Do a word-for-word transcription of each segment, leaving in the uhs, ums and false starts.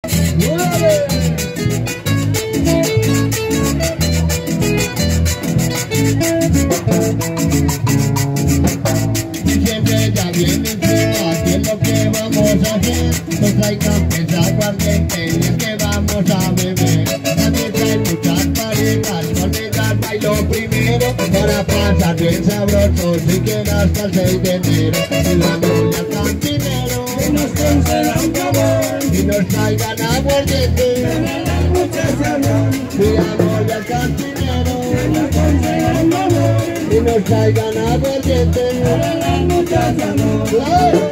Diciembre ya viene encima, ¿qué es lo que vamos a hacer? Nos trae cafés aguardiente y es que vamos a beber. También trae muchas parejas, con ellas bailo primero para pasar bien sabrosos y que hasta el seis de enero. Y vamos al cantinero que nos conceda un favor y nos traigan aguardiente. regalar mucha sabor, Digamos al cantinero que nos conceda un favor y nos traigan aguardiente. regalar mucha sabor. ¡Claro!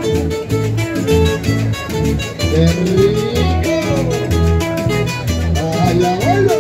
¡Qué rico! ¡Hala, hala!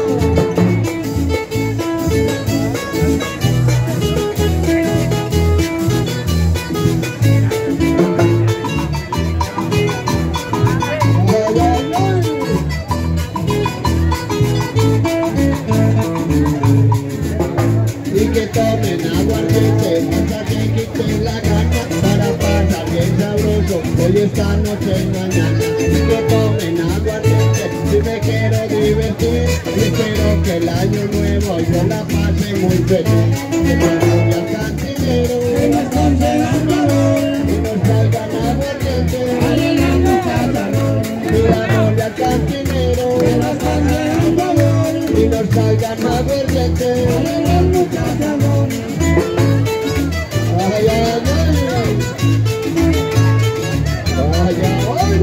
Y que tomen aguardiente hasta que quiten la gana para pasar bien sabroso hoy esta noche y mañana. Y que tomen aguardiente si me quiero divertir y espero que el año nuevo yo la pase muy feliz. Que me voy al cantinero Que nos conceda un favor y nos traigan aguardiente. regalar mucha sabor, Digámosle al cantinero que nos conceda un favor y nos traigan aguardiente. regalar mucha sabor. ¡Ay, ay, ay! ¡Ay, ay,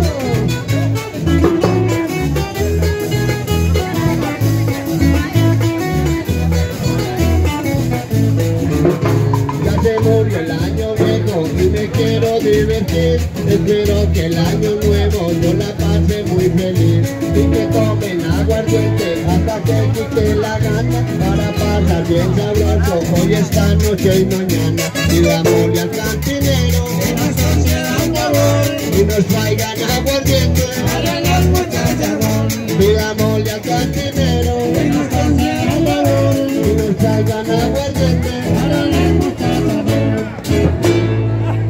Ya se murió el año viejo y me quiero divertir. Espero que el año nuevo yo la pase muy feliz. Y que tomen aguardiente hasta que quite la gana para pasar bien sabroso hoy esta noche y mañana. Digámosle al cantinero Que nos conceda un favor y nos traigan aguardiente. regalar mucha sabor, Digamos